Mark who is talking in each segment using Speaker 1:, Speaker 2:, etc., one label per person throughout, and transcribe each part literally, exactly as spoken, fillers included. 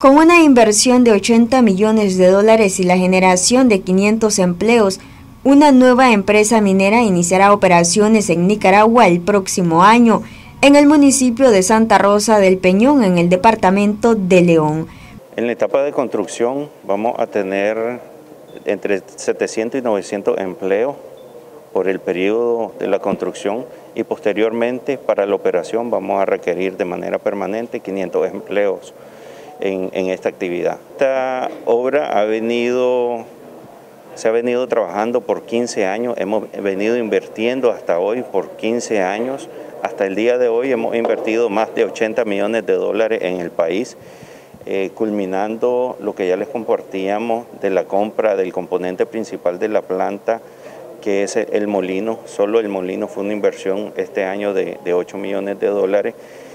Speaker 1: Con una inversión de ochenta millones de dólares y la generación de quinientos empleos, una nueva empresa minera iniciará operaciones en Nicaragua el próximo año, en el municipio de Santa Rosa del Peñón, en el departamento de León.
Speaker 2: En la etapa de construcción vamos a tener entre setecientos y novecientos empleos por el periodo de la construcción y posteriormente para la operación vamos a requerir de manera permanente quinientos empleos en, en esta actividad. Esta obra ha venido, se ha venido trabajando por quince años, hemos venido invirtiendo hasta hoy por quince años. Hasta el día de hoy hemos invertido más de ochenta millones de dólares en el país, eh, culminando lo que ya les compartíamos de la compra del componente principal de la planta, que es el molino. Solo el molino fue una inversión este año de, de ocho millones de dólares.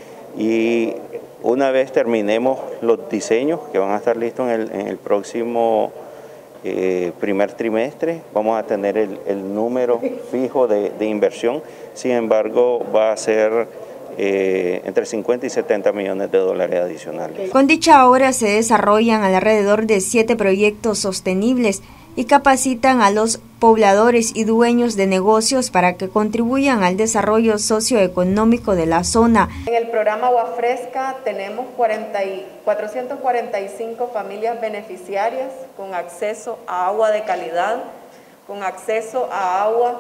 Speaker 2: Y una vez terminemos los diseños, que van a estar listos en el, en el próximo eh, primer trimestre, vamos a tener el, el número fijo de, de inversión. Sin embargo, va a ser eh, entre cincuenta y setenta millones de dólares adicionales.
Speaker 1: Con dicha obra se desarrollan alrededor de siete proyectos sostenibles y capacitan a los pobladores y dueños de negocios para que contribuyan al desarrollo socioeconómico de la zona.
Speaker 3: En el programa Agua Fresca tenemos cuatrocientas cuarenta y cinco familias beneficiarias con acceso a agua de calidad, con acceso a agua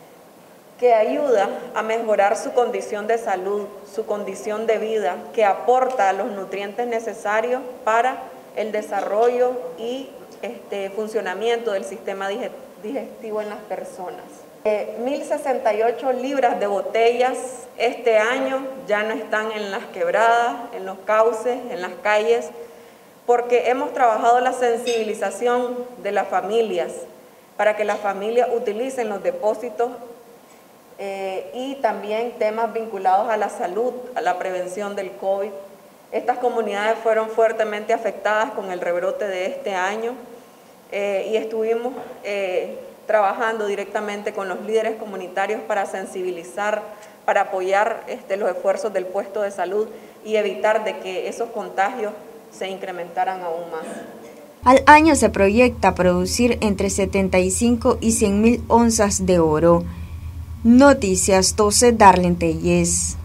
Speaker 3: que ayuda a mejorar su condición de salud, su condición de vida, que aporta los nutrientes necesarios para el desarrollo y este funcionamiento del sistema digestivo en las personas. Eh, mil sesenta y ocho libras de botellas este año ya no están en las quebradas, en los cauces, en las calles, porque hemos trabajado la sensibilización de las familias para que las familias utilicen los depósitos eh, y también temas vinculados a la salud, a la prevención del COVID. Estas comunidades fueron fuertemente afectadas con el rebrote de este año eh, y estuvimos eh, trabajando directamente con los líderes comunitarios para sensibilizar, para apoyar este, los esfuerzos del puesto de salud y evitar de que esos contagios se incrementaran aún más.
Speaker 1: Al año se proyecta producir entre setenta y cinco y cien mil onzas de oro. Noticias doce, Darlene Tellez.